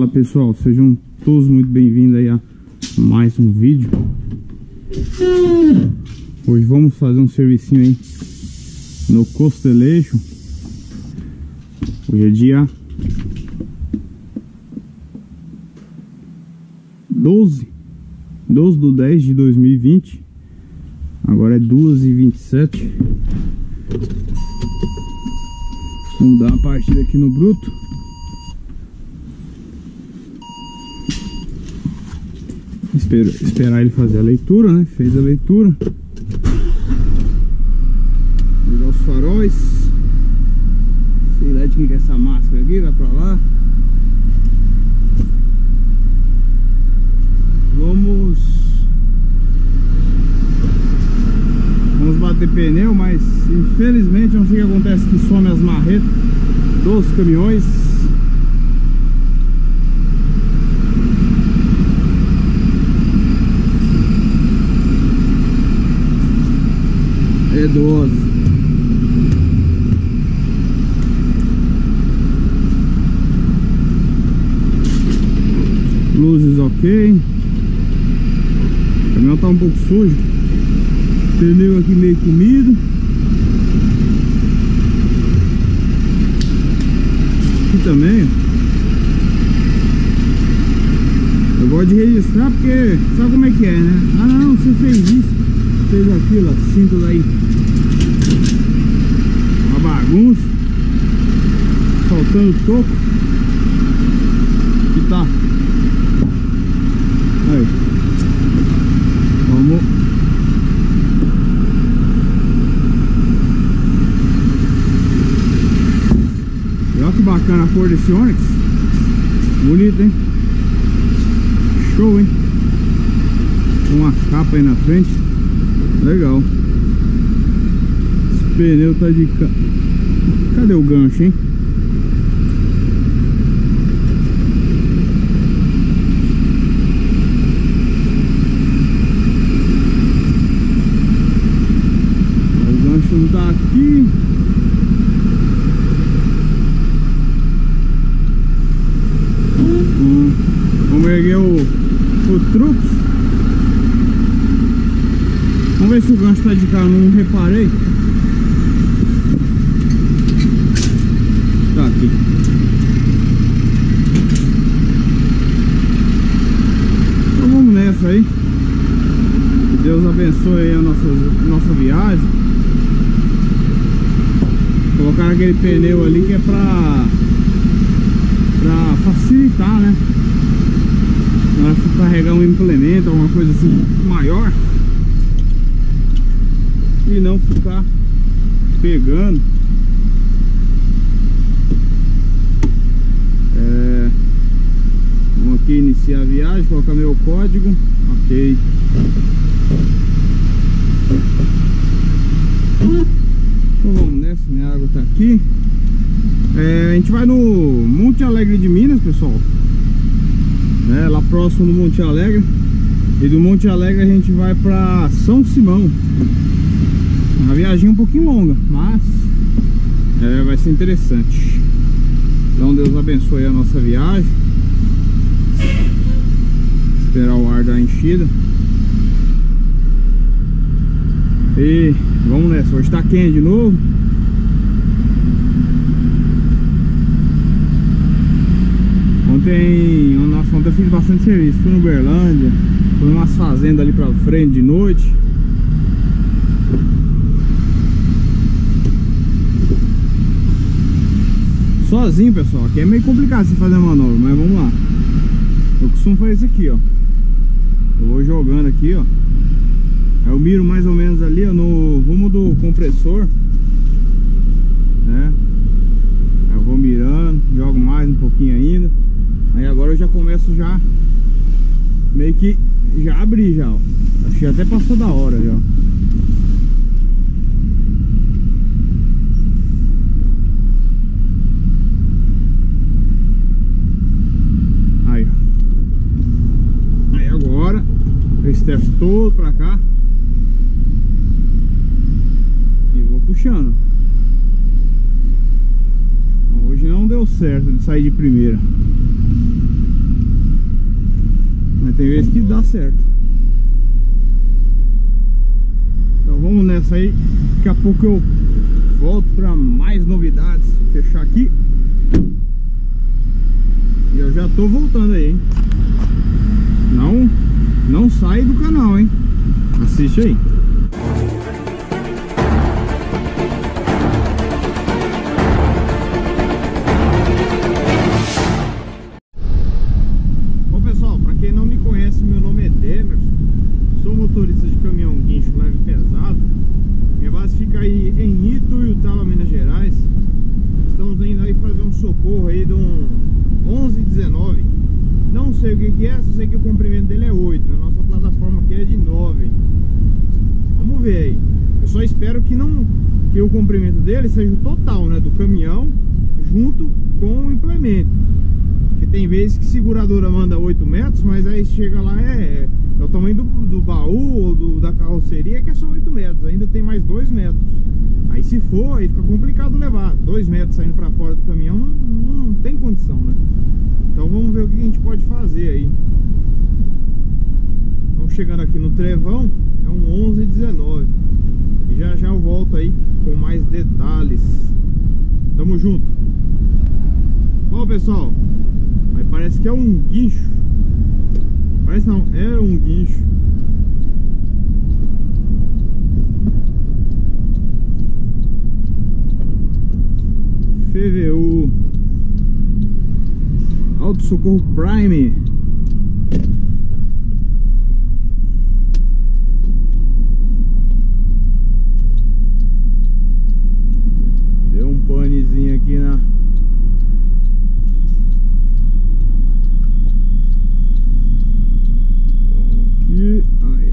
Fala pessoal, sejam todos muito bem-vindos aí a mais um vídeo. Hoje vamos fazer um servicinho aí no Costelejo. Hoje é dia 12 do 10 de 2020. Agora é 2h27. Vamos dar uma partida aqui no bruto. Esperar ele fazer a leitura, né? Fez a leitura. Ligar os faróis. Sei lá de quem que é essa máscara aqui, vai pra lá. Vamos bater pneu, mas infelizmente não sei o que acontece, que some as marretas dos caminhões. É 12. Luzes ok. O caminhão tá um pouco sujo. Pneu aqui meio comido. Aqui também. Eu gosto de registrar porque sabe como é que é, né? Ah não, você fez isso, fez aquilo, ó, cinto daí. Uma bagunça. Faltando toco. Aqui tá. Aí. Vamos. Olha que bacana a cor desse Onix. Bonito, hein? Show, hein? Uma capa aí na frente. Legal. Esse pneu tá de... Cadê o gancho, hein? O gancho não tá aqui. Vamos erguer o truque. Vamos ver se o gancho tá de cá, não reparei. Tá aqui. Então vamos nessa aí. Que Deus abençoe aí a nossa viagem. Colocar aquele pneu ali que é pra facilitar, né? Na hora de carregar um implemento, alguma coisa assim maior, e não ficar pegando. Vamos aqui iniciar a viagem, colocar meu código. Ok. Então vamos nessa, minha água tá aqui. A gente vai no Monte Alegre de Minas, pessoal. Lá próximo do Monte Alegre. E do Monte Alegre a gente vai pra São Simão. Uma viagem um pouquinho longa, mas vai ser interessante. Então Deus abençoe a nossa viagem. Esperar o ar dar enchida. E vamos nessa. Hoje tá quente de novo. Ontem eu fiz bastante serviço. Fui no Uberlândia, fui umas fazendas ali pra frente de noite. Sozinho, pessoal, aqui é meio complicado você fazer a manobra, mas vamos lá. Eu costumo fazer isso aqui, ó. Eu vou jogando aqui, ó. Aí eu miro mais ou menos ali, ó, no rumo do compressor, né? Aí eu vou mirando, jogo mais um pouquinho ainda. Aí agora eu já começo já meio que já abrir já, ó. Acho que até passou da hora já. Aí, ó. Aí agora eu esteço todo pra cá e vou puxando. Hoje não deu certo de sair de primeira. Mas tem vezes que dá certo. Então vamos nessa aí. Daqui a pouco eu volto para mais novidades. Vou fechar aqui. E eu já tô voltando aí, hein? Não sai do canal, hein? Assiste aí. Bom, pessoal, para quem não me conhece, meu nome é Demerson. Sou motorista de caminhão guincho leve e pesado. Minha base fica aí em Ituiutaba, Minas Gerais. Estamos indo aí fazer um socorro aí de um 1119. Não sei o que é, só sei que o comprimento dele é 8. A nossa plataforma aqui é de 9. Vamos ver aí. Eu só espero que o comprimento dele seja o total, né, do caminhão junto com o implemento. Porque tem vezes que seguradora manda 8 metros, mas aí chega lá é o tamanho do baú ou da carroceria, que é só 8 metros. Ainda tem mais 2 metros. Aí se for, aí fica complicado levar. 2 metros saindo para fora do caminhão não tem condição, né? Então vamos ver o que a gente pode fazer aí. Estamos chegando aqui no Trevão. É um 1119. E já eu volto aí com mais detalhes. Tamo junto. Bom, pessoal, aí parece que é um guincho. Parece não, é um guincho. FVU Auto Socorro Prime. Deu um panezinho aqui na... Aqui, aí.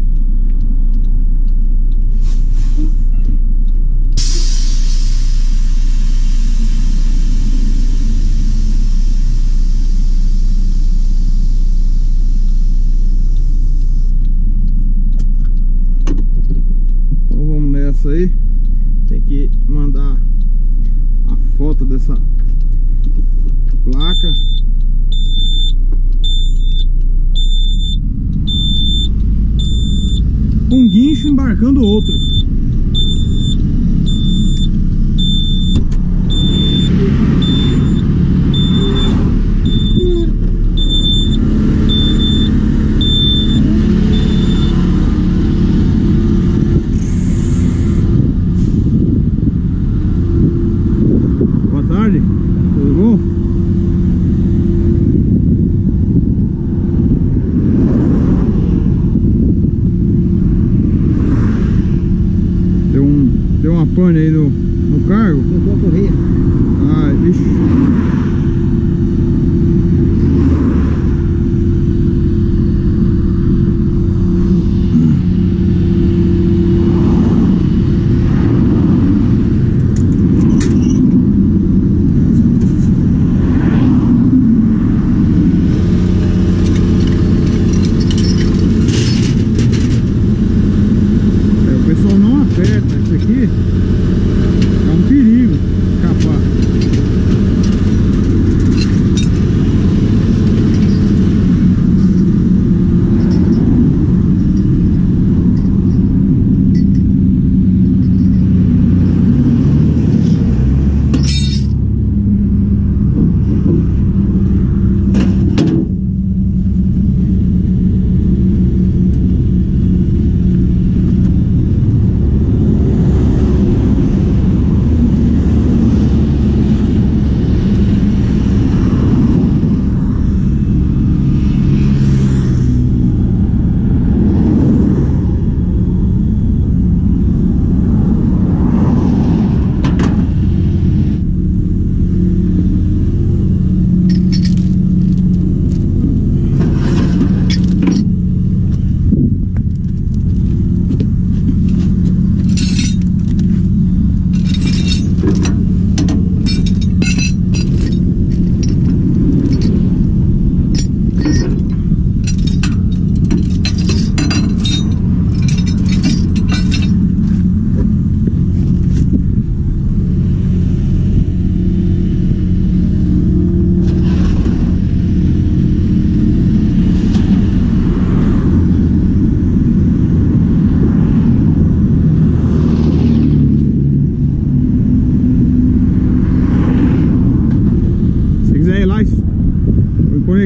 Aí tem que mandar a foto dessa placa. Um guincho embarcando outro. Tudo bom? Deu uma pane aí no cargo? Trocou a correia. Ai, bicho.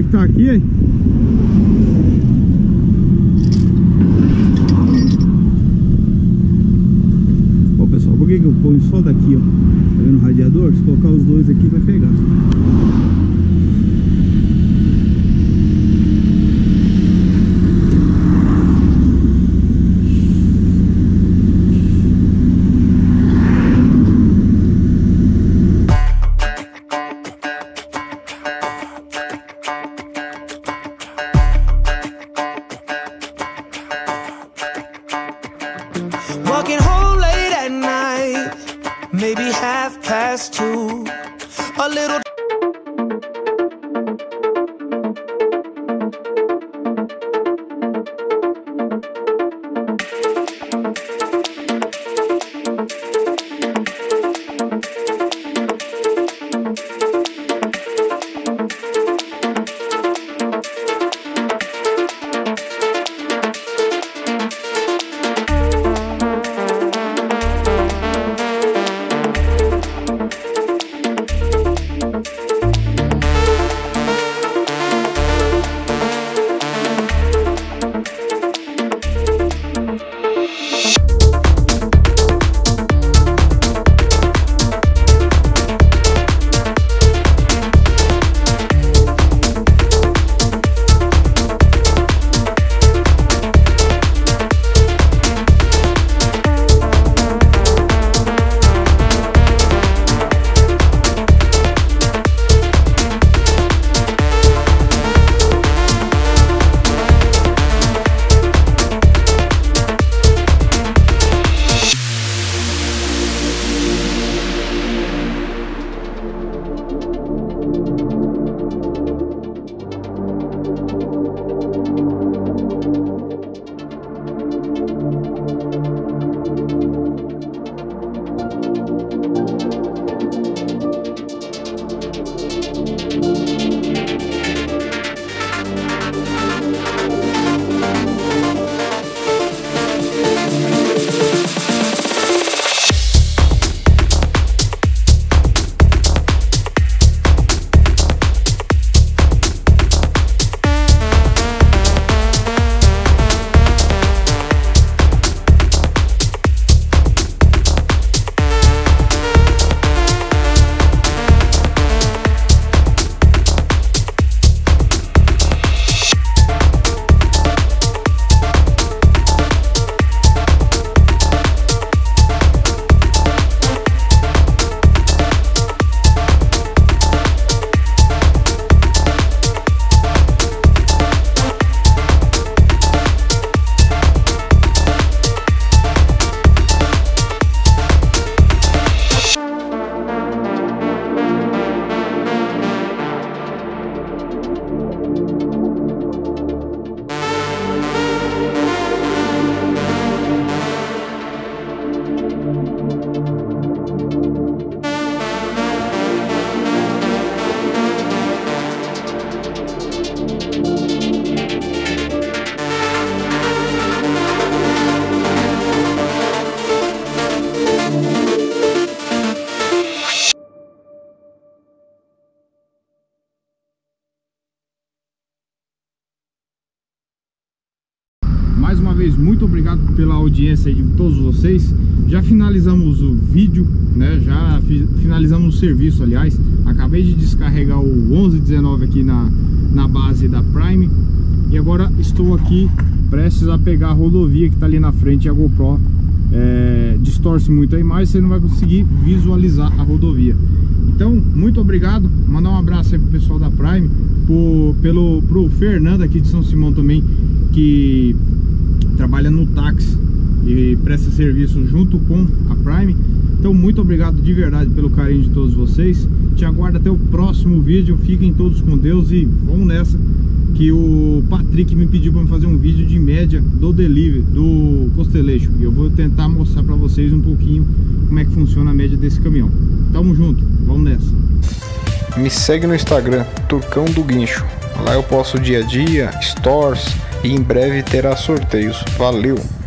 tá aqui, hein? Ó, pessoal, por que eu ponho só daqui, ó? Tá vendo o radiador? Se colocar os dois aqui vai pegar. Walking home late at night, maybe 2:30, a little. Mais uma vez, muito obrigado pela audiência de todos vocês. Já finalizamos o vídeo, né? Já finalizamos o serviço, aliás. Acabei de descarregar o 1119 aqui na base da Prime. E agora estou aqui prestes a pegar a rodovia que está ali na frente. A GoPro distorce muito a imagem, você não vai conseguir visualizar a rodovia. Então, muito obrigado. Mandar um abraço aí pro pessoal da Prime, pro Fernando aqui de São Simão também, que trabalha no táxi e presta serviço junto com a Prime. Então, muito obrigado de verdade pelo carinho de todos vocês. Te aguardo até o próximo vídeo. Fiquem todos com Deus e vamos nessa, que o Patrick me pediu para fazer um vídeo de média do delivery, do Constellation. E eu vou tentar mostrar para vocês um pouquinho como é que funciona a média desse caminhão. Tamo junto, vamos nessa. Me segue no Instagram, Turcão do Guincho. Lá eu posto dia a dia, stories e em breve terá sorteios. Valeu!